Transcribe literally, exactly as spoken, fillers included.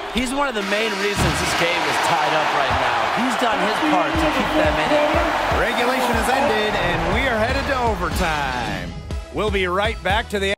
He's one of the main reasons this game is tied up right now. He's done his part to keep them in it. Regulation has ended, and we are headed to overtime. We'll be right back to the